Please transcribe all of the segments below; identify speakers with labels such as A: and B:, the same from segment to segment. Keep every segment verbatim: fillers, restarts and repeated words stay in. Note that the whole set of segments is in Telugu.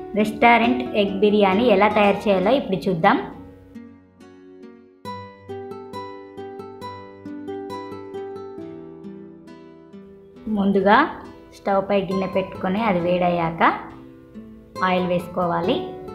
A: రెస్టారెంట్ ఎగ్ బిర్యానీ ఎలా తయారు చేయాలో ఇప్పుడు చూద్దాం. ముందుగా స్టవ్ పై గిన్నె పెట్టుకొని అది వేడయ్యాక ఆయిల్ వేసుకోవాలి.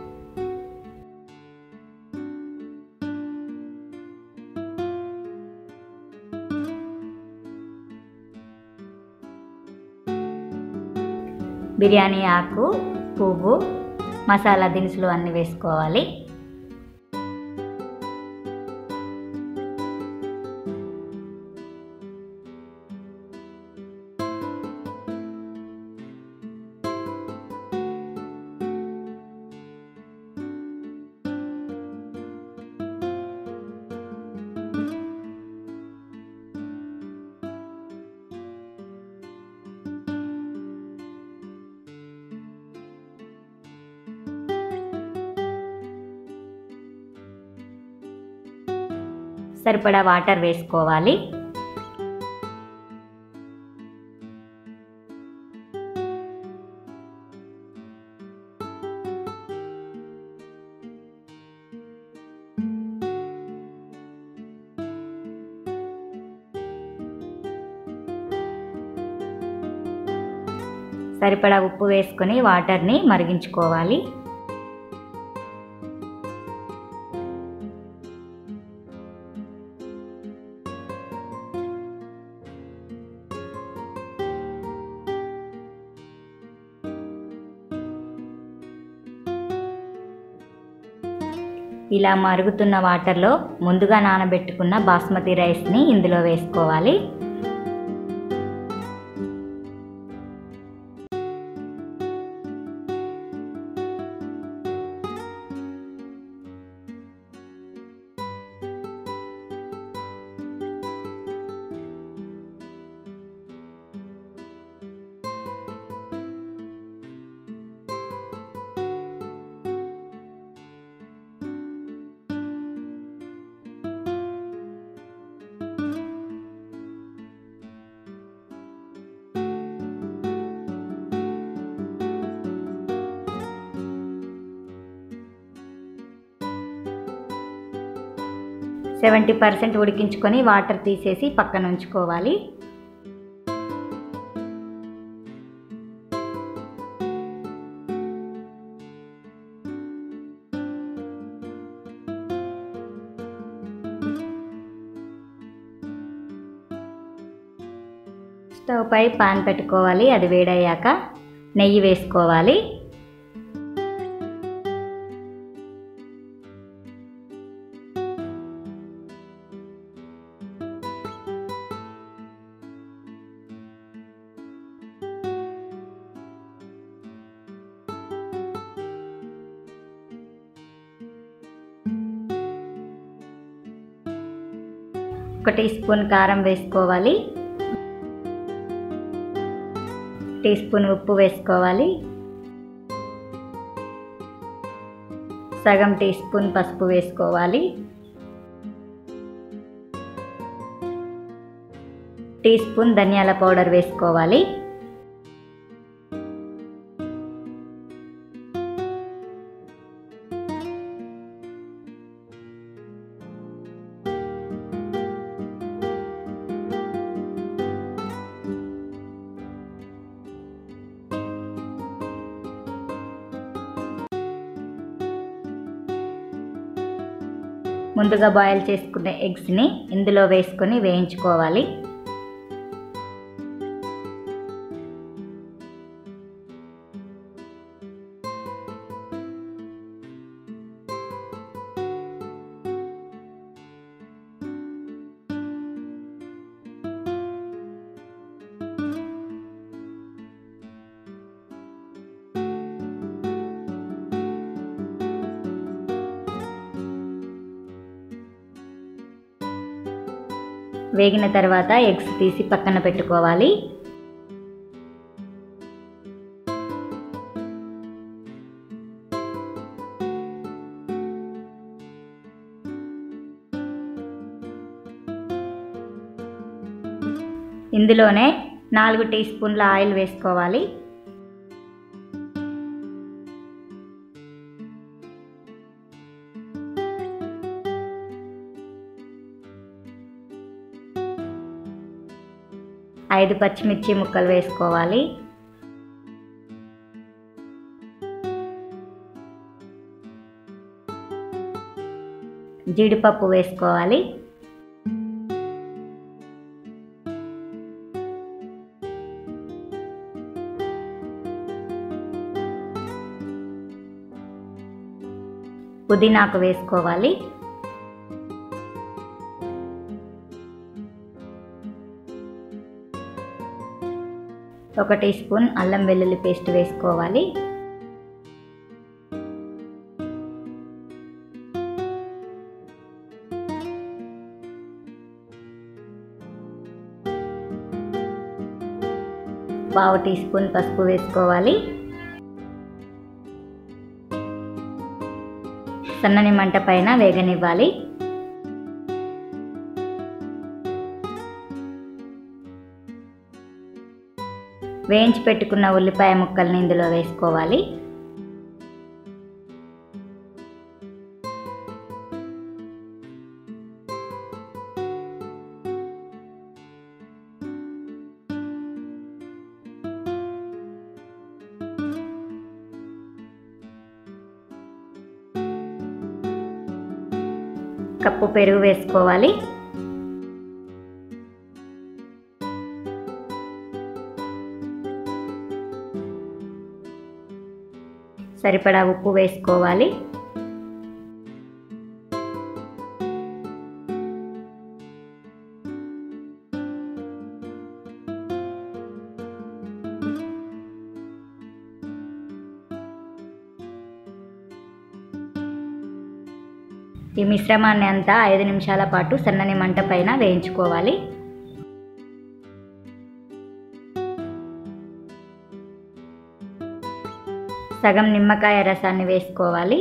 A: బిర్యానీ ఆకు, పువ్వు, మసాలా దినుసులు అన్నీ వేసుకోవాలి. సరిపడా వాటర్ వేసుకోవాలి. సరిపడా ఉప్పు వేసుకొని వాటర్ని మరిగించుకోవాలి. ఇలా మరుగుతున్న వాటర్లో ముందుగా నానబెట్టుకున్న బాస్మతి రైస్ని ఇందులో వేసుకోవాలి. సెవెంటీ పర్సెంట్ ఉడికించుకొని వాటర్ తీసేసి పక్కన ఉంచుకోవాలి. స్టవ్ పై పాన్ పెట్టుకోవాలి. అది వేడయ్యాక నెయ్యి వేసుకోవాలి. ఒక టీ స్పూన్ కారం వేసుకోవాలి. టీ స్పూన్ ఉప్పు వేసుకోవాలి. సగం టీ స్పూన్ పసుపు వేసుకోవాలి. టీ స్పూన్ ధనియాల పౌడర్ వేసుకోవాలి. ముందుగా బాయిల్ చేసుకున్న ఎగ్స్ని ఇందులో వేసుకొని వేయించుకోవాలి. వేగిన తర్వాత ఎగ్స్ తీసి పక్కన పెట్టుకోవాలి. ఇందులోనే నాలుగు టీ స్పూన్ల ఆయిల్ వేసుకోవాలి. ఐదు పచ్చిమిర్చి ముక్కలు వేసుకోవాలి. జీడిపప్పు వేసుకోవాలి. పుదీనాకు వేసుకోవాలి. ఒక టీ స్పూన్ అల్లం వెల్లుల్లి పేస్ట్ వేసుకోవాలి. పావు టీ స్పూన్ పసుపు వేసుకోవాలి. సన్నని మంట పైన వేగనివ్వాలి. వేయించి పెట్టుకున్న ఉల్లిపాయ ముక్కల్ని ఇందులో వేసుకోవాలి. కప్పు పెరుగు వేసుకోవాలి. సరిపడా ఉప్పు వేసుకోవాలి. ఈ మిశ్రమాన్ని అంతా ఐదు నిమిషాల పాటు సన్నని మంట పైన వేయించుకోవాలి. సగం నిమ్మకాయ రసాన్ని వేసుకోవాలి.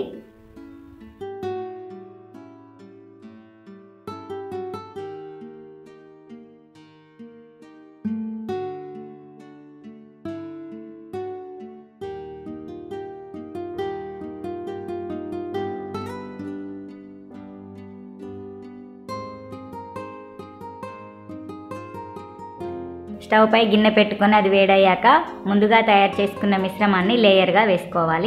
A: స్టవ్ పై గిన్నె పెట్టుకొని అది వేడయ్యాక ముందుగా తయారు చేసుకున్న మిశ్రమాన్ని లేయర్గా వేసుకోవాలి.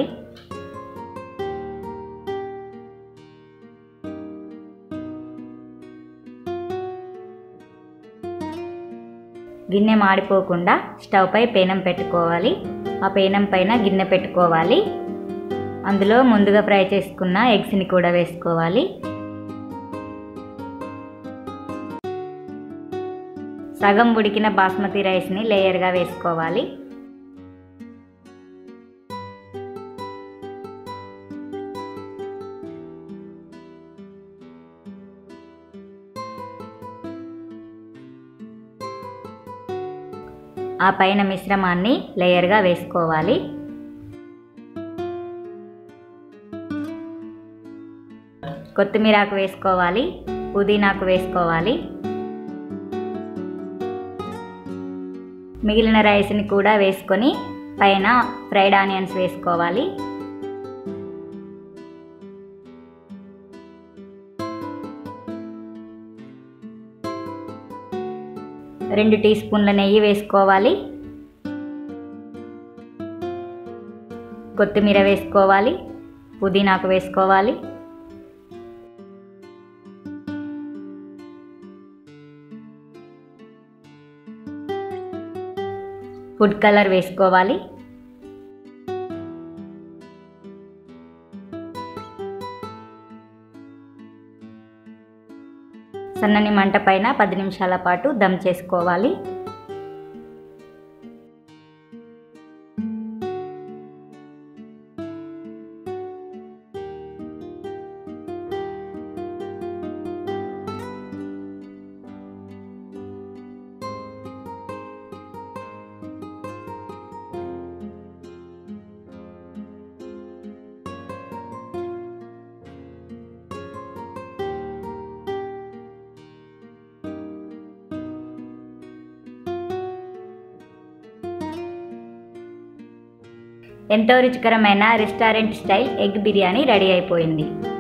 A: గిన్నె మాడిపోకుండా స్టవ్ పై పేనం పెట్టుకోవాలి. ఆ పేనం పైన గిన్నె పెట్టుకోవాలి. అందులో ముందుగా ఫ్రై చేసుకున్న ఎగ్స్ని కూడా వేసుకోవాలి. సగం ఉడికిన బాస్మతి రైస్ని లేయర్గా వేసుకోవాలి. ఆ పైన మిశ్రమాన్ని లేయర్గా వేసుకోవాలి. కొత్తిమీరాకు వేసుకోవాలి. పుదీనాకు వేసుకోవాలి. మిగిలిన రైస్ని కూడా వేసుకొని పైన ఫ్రైడ్ ఆనియన్స్ వేసుకోవాలి. రెండు టీ స్పూన్ల నెయ్యి వేసుకోవాలి. కొత్తిమీర వేసుకోవాలి. పుదీనాకు వేసుకోవాలి. ఫుడ్ కలర్ వేసుకోవాలి. సన్నని మంట పైన పది నిమిషాల పాటు దమ్ చేసుకోవాలి. ఎంతో రుచికరమైన restaurant style egg biryani ready అయిపోయింది.